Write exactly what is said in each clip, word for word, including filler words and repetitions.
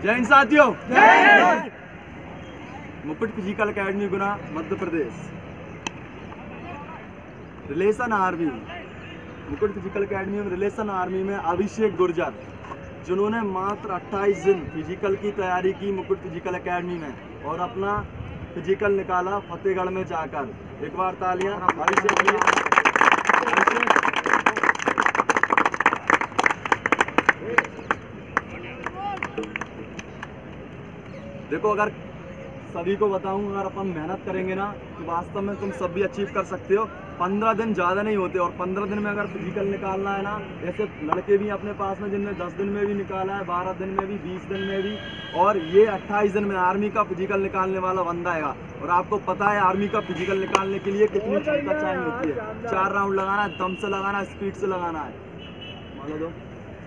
जय हिंद साथियों। Mukut physical academy Guna Madhya Pradesh. Relation army, Mukut physical academy में रिलेशन आर्मी में अभिषेक गुर्जर, जिन्होंने मात्र अट्ठाईस दिन फिजिकल की तैयारी की मुकुट फिजिकल एकेडमी में और अपना फिजिकल निकाला फतेहगढ़ में जाकर। एक बार तालियां अभिषेक के लिए। देखो, अगर सभी को बताऊं, अगर अपन मेहनत करेंगे ना तो वास्तव में तुम सब भी अचीव कर सकते हो। पंद्रह दिन ज़्यादा नहीं होते और पंद्रह दिन में अगर फिजिकल निकालना है ना, ऐसे लड़के भी अपने पास में जिनने दस दिन में भी निकाला है, बारह दिन में भी, बीस दिन में भी, और ये अट्ठाईस दिन में आर्मी का फिजिकल निकालने वाला बंदा है। और आपको पता है आर्मी का फिजिकल निकालने के लिए कितनी क्षमता चाहिए होती है। चार राउंड लगाना है, दम से लगाना है, स्पीड से लगाना है। मान लो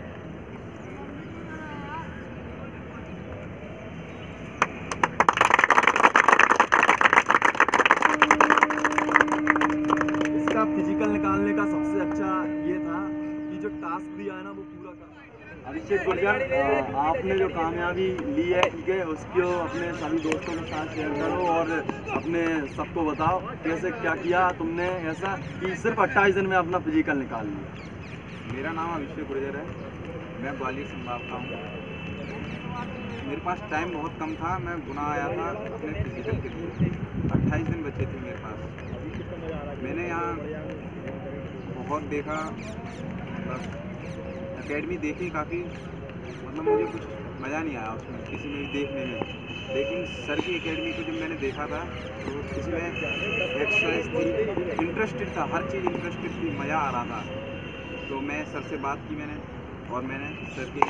फिजिकल निकालने का सबसे अच्छा ये था कि जो टास्क दिया है ना वो पूरा कर। अभिषेक गुर्जर, आपने जो कामयाबी ली है ठीक है, उसको अपने सभी दोस्तों के साथ शेयर करो और अपने सबको बताओ कैसे क्या किया तुमने ऐसा कि सिर्फ अट्ठाईस दिन में अपना फिजिकल निकाल लिया। मेरा नाम अभिषेक गुर्जर है, मैं ग्वालियर संभाग का हूँ। मेरे पास टाइम बहुत कम था, मैं गुना आया था अपने फिजिकल के लिए। अट्ठाईस दिन बचे थे मेरे पास। मैंने यहाँ बहुत देखा, बस एकेडमी देखी काफ़ी, मतलब मुझे कुछ मज़ा नहीं आया उसमें किसी में भी देखने में। लेकिन सर की एकेडमी को जब मैंने देखा था तो इसमें एक्सरसाइज थी, इंटरेस्टेड था, हर चीज़ इंटरेस्टेड थी, मज़ा आ रहा था। तो मैं सर से बात की मैंने और मैंने सर की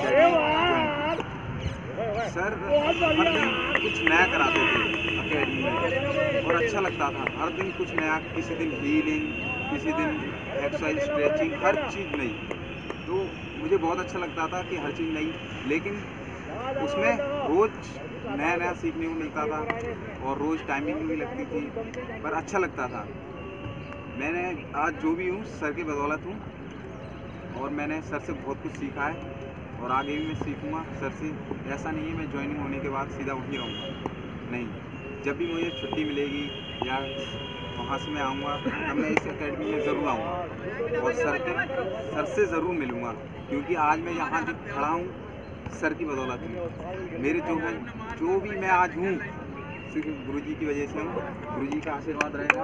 सर हर दिन कुछ नया कराते थे एकेडमी में और अच्छा लगता था। हर दिन कुछ नया, किसी दिन हीलिंग, किसी दिन एक्सरसाइज, स्ट्रेचिंग, हर चीज़ नई। तो मुझे बहुत अच्छा लगता था कि हर चीज़ नई, लेकिन उसमें रोज़ नया नया सीखने को मिलता था और रोज़ टाइमिंग भी लगती थी, पर अच्छा लगता था। मैंने आज जो भी हूँ सर की बदौलत हूँ और मैंने सर से बहुत कुछ सीखा है और आगे भी मैं सीखूँगा सर से। ऐसा नहीं है मैं ज्वाइनिंग होने के बाद सीधा वहीं रहूँगा, नहीं। जब भी मुझे छुट्टी मिलेगी या वहाँ से मैं आऊँगा तब मैं इस एकेडमी में ज़रूर आऊँगा और सर के सर से ज़रूर मिलूँगा, क्योंकि आज मैं यहाँ जो खड़ा हूँ सर की बदौलत हूँ। मेरे जो है, जो भी मैं आज हूँ सिर्फ गुरुजी की वजह से हूँ। गुरुजी का आशीर्वाद रहेगा।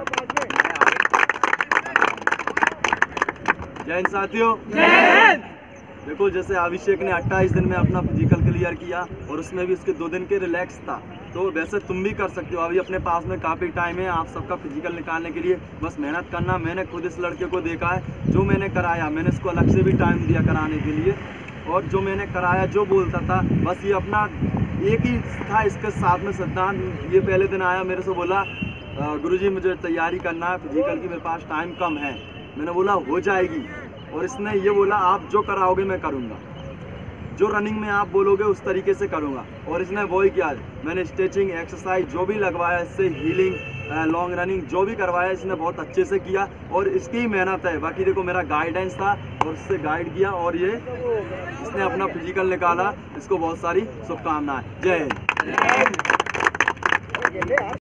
जय हिंद साथियों। देखो, जैसे अभिषेक ने अट्ठाईस दिन में अपना फिजिकल क्लियर किया और उसमें भी उसके दो दिन के रिलैक्स था, तो वैसे तुम भी कर सकते हो। अभी अपने पास में काफ़ी टाइम है आप सबका फिजिकल निकालने के लिए, बस मेहनत करना। मैंने खुद इस लड़के को देखा है, जो मैंने कराया, मैंने इसको अलग से भी टाइम दिया कराने के लिए, और जो मैंने कराया जो बोलता था बस ये अपना एक ही था इसके साथ में सिद्धांत। ये पहले दिन आया मेरे से बोला, गुरुजी मुझे तैयारी करना है फिजिकल की, मेरे पास टाइम कम है। मैंने बोला हो जाएगी, और इसने ये बोला आप जो कराओगे मैं करूँगा, जो रनिंग में आप बोलोगे उस तरीके से करूँगा। और इसने वही किया। मैंने स्ट्रेचिंग, एक्सरसाइज जो भी लगवाया, इससे हीलिंग, लॉन्ग रनिंग जो भी करवाया इसने बहुत अच्छे से किया और इसकी मेहनत है। बाकी देखो मेरा गाइडेंस था और इससे गाइड किया और ये इसने अपना फिजिकल निकाला। इसको बहुत सारी शुभकामनाएं। जय हिंद।